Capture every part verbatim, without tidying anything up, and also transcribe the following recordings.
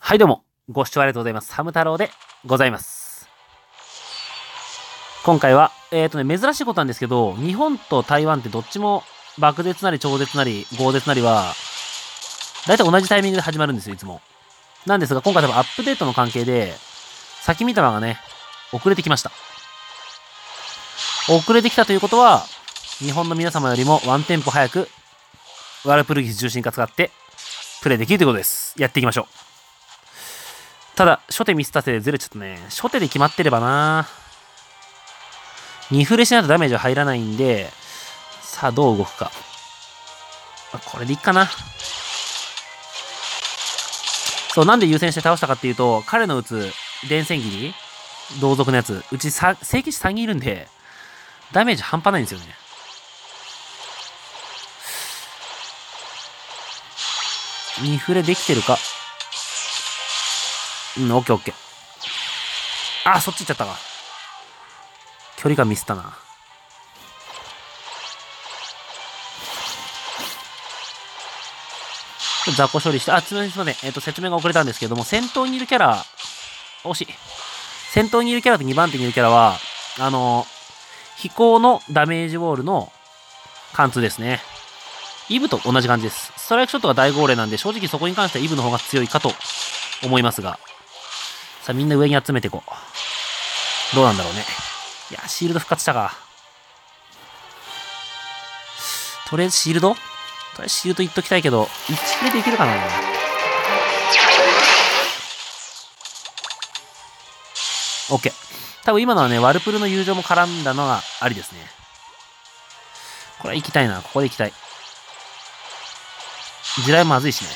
はいどうも、ご視聴ありがとうございます。ハム太郎でございます。今回は、えっとね、珍しいことなんですけど、日本と台湾ってどっちも爆絶なり超絶なり豪絶なりは、だいたい同じタイミングで始まるんですよ、いつも。なんですが、今回多分アップデートの関係で、先見玉がね、遅れてきました。遅れてきたということは、日本の皆様よりもワンテンポ早く、ワルプルギス重心化使って、プレイできるということです。やっていきましょう。ただ、初手ミスったせいでずれちゃったね。初手で決まってればな。にフレしないとダメージは入らないんで、さあどう動くか。これでいいかな。そう、なんで優先して倒したかっていうと、彼の打つ電線切り同族のやつ、うちさ聖騎士さんにんいるんで、ダメージ半端ないんですよね。にフレできてるか。うん、オッケーオッケー。あ、そっち行っちゃったか。距離感ミスったな。雑魚処理して、あ、すみません、すみません。えっ、ー、と、説明が遅れたんですけども、先頭にいるキャラ、惜しい。先頭にいるキャラとにばん手にいるキャラは、あのー、飛行のダメージウォールの貫通ですね。イブと同じ感じです。ストライクショットが大号令なんで、正直そこに関してはイブの方が強いかと思いますが。さあ、みんな上に集めていこう。どうなんだろうね。いや、シールド復活したか。とりあえずシールドとりあえずシールドいっときたいけど、いちフレでいけるかな。オッケー。多分今のはね、ワルプルの友情も絡んだのがありですね。これは行きたいな。ここで行きたい。地雷まずいしね。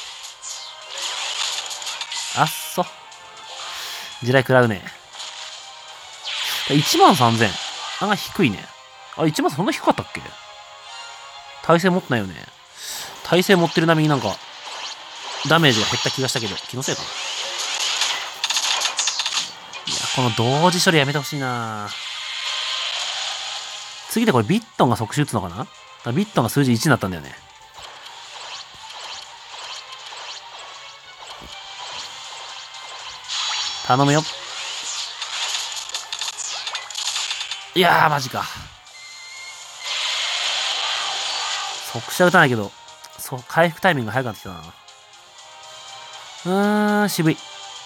あっそ。地雷食らうね。いちまんさんぜん。あんま低いね。あ、いちまんそんな低かったっけ？耐性持ってないよね。耐性持ってる並みになんか、ダメージが減った気がしたけど、気のせいかな。いや、この同時処理やめてほしいな。次でこれビットンが即死打つのかな？だビットンが数字いちになったんだよね。頼むよ。いやー、マジか。即死は打たないけど、そう、回復タイミングが早くなってきたな。うーん、渋い。ちょ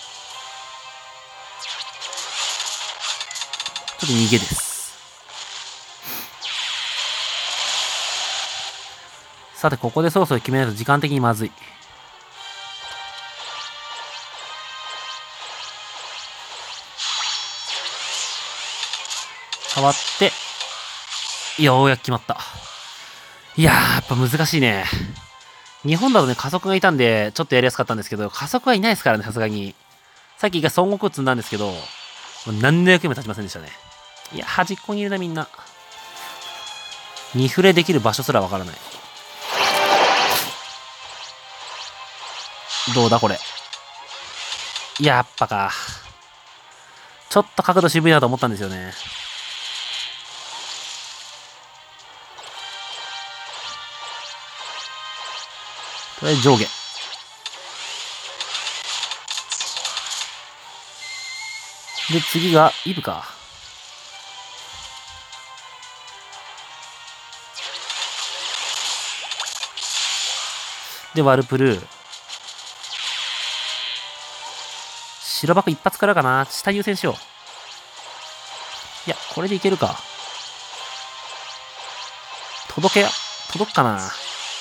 っと逃げです。さて、ここでそろそろ決めないと時間的にまずい。変わって、ようやく決まった。いやー、やっぱ難しいね。日本だとね、加速がいたんで、ちょっとやりやすかったんですけど、加速はいないですからね、さすがに。さっき一回孫悟空積んだんですけど、もう何の役にも立ちませんでしたね。いや、端っこにいるな、みんな。にフレできる場所すらわからない。どうだ、これ。やっぱか。ちょっと角度渋いなと思ったんですよね。とりあえず上下。で、次が、イブか。で、ワルプル。白箱一発からかな。下優先しよう。いや、これでいけるか。届け、届くかな。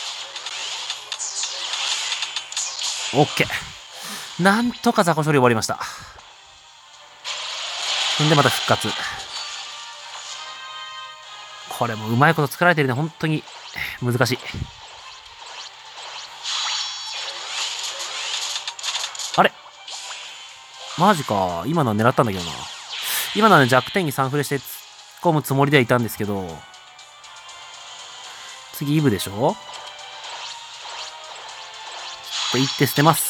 オッケー。なんとか雑魚処理終わりました。んでまた復活。これもうまいこと作られてるね。本当に難しい。あれマジか。今のは狙ったんだけどな。今のはね、弱点にさんフレして突っ込むつもりではいたんですけど、次イブでしょ？と言って捨てます。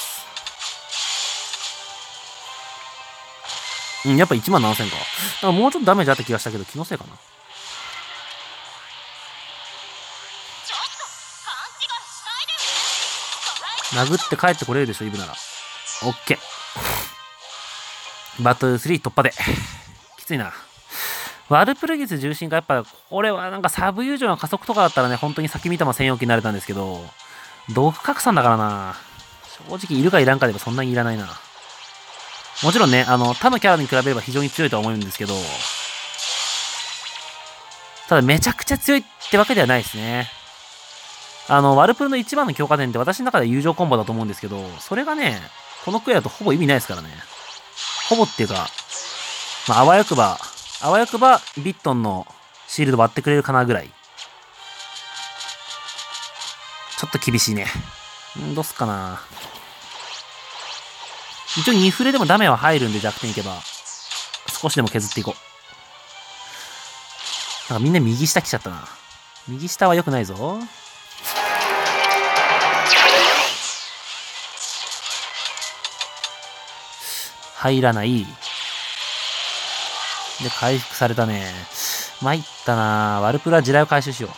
うん、やっぱいちまんななせんか。だからもうちょっとダメージあった気がしたけど、気のせいかな。殴って帰ってこれるでしょ、イブなら。 オッケー。バトルスリー突破で。きついな。ワルプルギス重心がやっぱ、これはなんかサブ友情の加速とかだったらね、本当に先見たま専用機になれたんですけど、毒拡散だからな。正直いるかいらんかでもそんなにいらないな。もちろんね、あの、他のキャラに比べれば非常に強いとは思うんですけど、ただめちゃくちゃ強いってわけではないですね。あの、ワルプルの一番の強化点って私の中では友情コンボだと思うんですけど、それがね、このクエだとほぼ意味ないですからね。ほぼっていうか、まあ、あわよくば、あわよくば、ビットンのシールド割ってくれるかなぐらい。ちょっと厳しいね。んどうすっかな。一応にフレでもダメは入るんで弱点いけば、少しでも削っていこう。なんかみんな右下来ちゃったな。右下は良くないぞ。入らない。で、回復されたね。参ったな。ワルプルは地雷を回収しよう。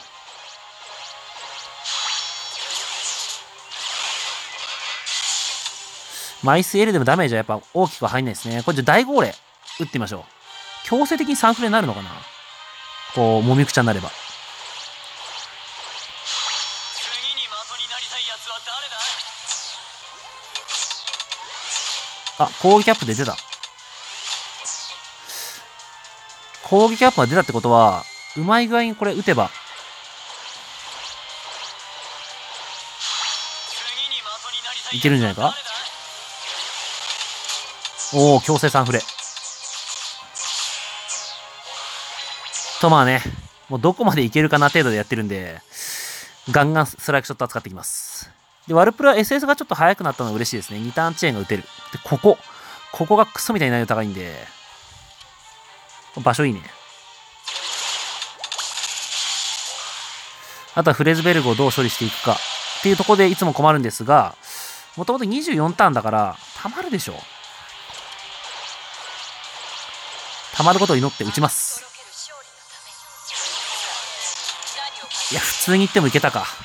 マイス L でもダメージはやっぱ大きくは入んないですね。これじゃ大号令打ってみましょう。強制的にさんフレになるのかな、こう、もみくちゃになれば。あ、攻撃アップで出た。攻撃アップが出たってことは、うまい具合にこれ打てば。いけるんじゃないか。おお、強制さんフレ。とまあね、もうどこまでいけるかな程度でやってるんで、ガンガンストライクショット扱ってきます。で、ワルプルは エスエス がちょっと速くなったのは嬉しいですね。にターンチェーンが打てる。で、ここ。ここがクソみたいに難易度高いんで、場所いいね。あとはフレズベルグをどう処理していくかっていうところでいつも困るんですが、もともとにじゅうよんターンだから、たまるでしょ。たまることを祈って打ちます。いや、普通に言ってもいけたか。ちょ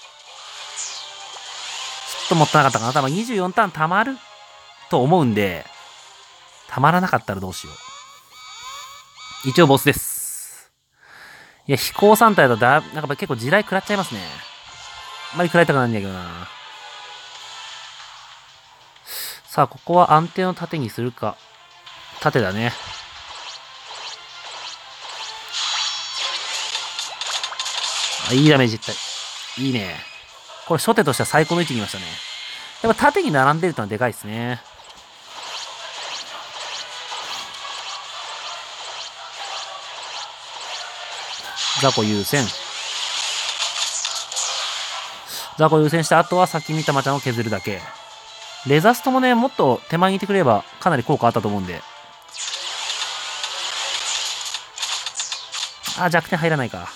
っともったいなかったかな。多分にじゅうよんターンたまると思うんで、たまらなかったらどうしよう。一応ボスです。いや、飛行さん体だとだ、なんか結構地雷食らっちゃいますね。あんまり食らいたくないんだけどな。さあ、ここは安定の盾にするか。盾だね。いいダメージいった。いいね。これ初手としては最高の位置にいましたね。やっぱ縦に並んでるってのはでかいですね。ザコ優先。ザコ優先した後は先見たまちゃんを削るだけ。レザストもね、もっと手前にいてくれればかなり効果あったと思うんで。あ、弱点入らないか。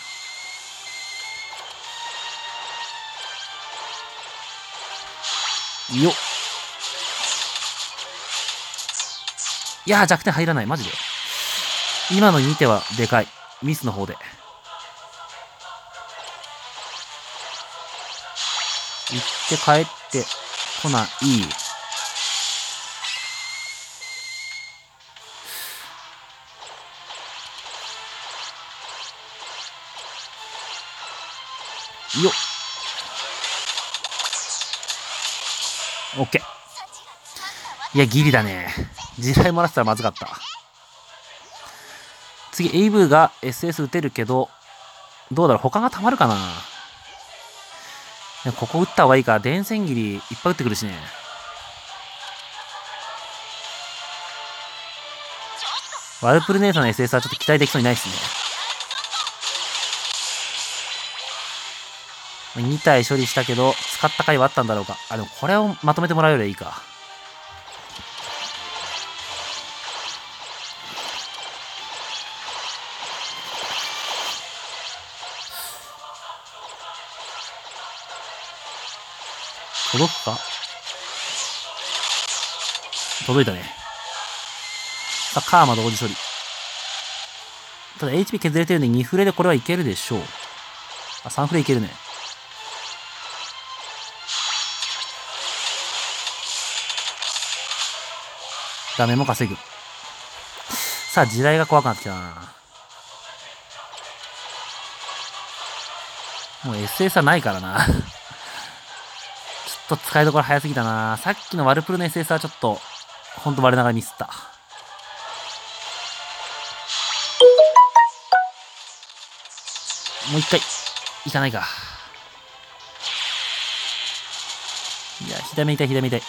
よっ。いやー、弱点入らない。マジで。今のに手はでかい。ミスの方で。行って帰ってこない。よっ。オッケー。いや、ギリだね。地雷漏らしたらまずかった。次、エイブが エスエス 打てるけど、どうだろう、他が溜まるかな。ここ打った方がいいか。電線切りいっぱい打ってくるしね。ワルプル姉さんの エスエス はちょっと期待できそうにないですね。に体処理したけど、使った回はあったんだろうか。あ、でもこれをまとめてもらうよりはいいか。届くか？届いたね。さあ、カーマ同時処理。ただ エイチピー 削れてるんでにフレでこれはいけるでしょう。あ、さんフレいけるね。 ダメも稼ぐ。さあ、地雷が怖くなってきたな。もう エスエス はないからな。ちょっと使いどころ早すぎたな。さっきのワルプルの エスエス はちょっと、ほんと我ながらミスった。もう一回、いかないか。いや、ひだめ痛い、ひだめ痛い。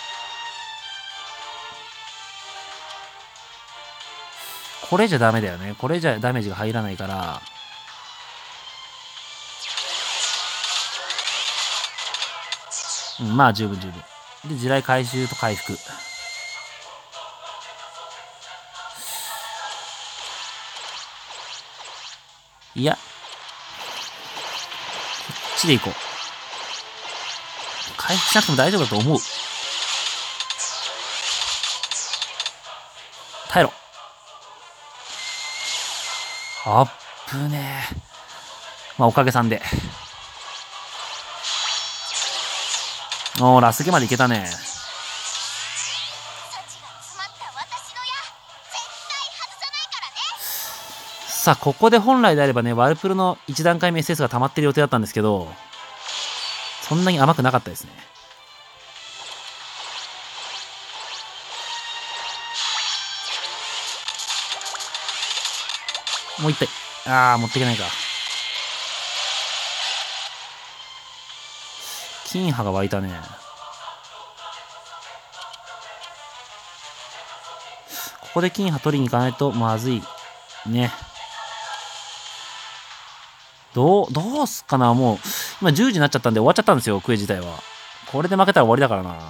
これじゃダメだよね。これじゃダメージが入らないから。うん、まあ十分十分。で、地雷回収と回復。いや。こっちで行こう。回復しなくても大丈夫だと思う。耐えろ。あっぶねえ。まあ、おかげさんで。おー、ラスゲまでいけたね。さあ、ここで本来であればね、ワルプルのいち段階目 エスエス が溜まってる予定だったんですけど、そんなに甘くなかったですね。もう一体。あー、持っていけないか。金波が湧いたね。ここで金波取りに行かないとまずい。ね。どう、どうすっかな。もう、今じゅうじになっちゃったんで終わっちゃったんですよ、クエ自体は。これで負けたら終わりだからな。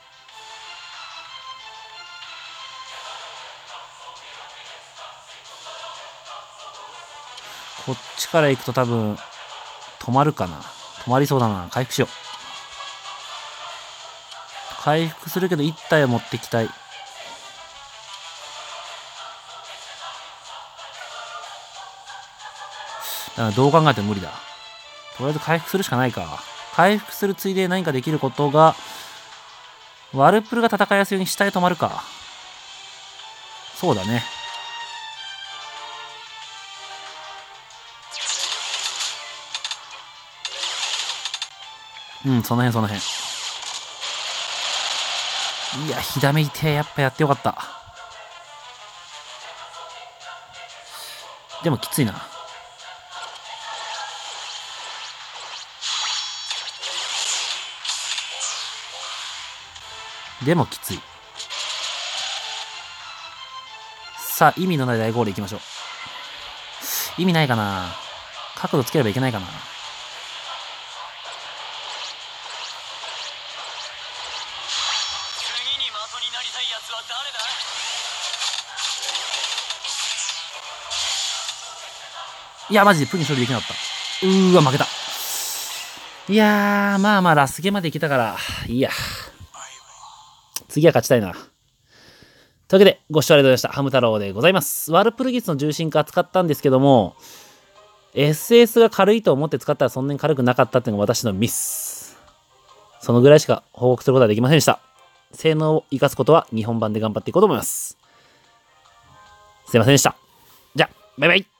こっちから行くと多分、止まるかな。止まりそうだな。回復しよう。回復するけどいち体を持ってきたい。だからどう考えても無理だ。とりあえず回復するしかないか。回復するついで何かできることが、ワルプルが戦いやすいように下へ止まるか。そうだね。うん、その辺その辺。いや、ひだめいて、やっぱやってよかった。でもきついな。でもきつい。さあ、意味のない大ゴールいきましょう。意味ないかな。角度つければいけないかな。いや、マジでプリン処理できなかった。うーわ、負けた。いやー、まあまあ、ラスゲまでいけたから、いいや。次は勝ちたいな。というわけで、ご視聴ありがとうございました。ハム太郎でございます。ワルプルギスの重心化使ったんですけども、エスエス が軽いと思って使ったらそんなに軽くなかったっていうのが私のミス。そのぐらいしか報告することはできませんでした。性能を生かすことは日本版で頑張っていこうと思います。すいませんでした。じゃあ、バイバイ。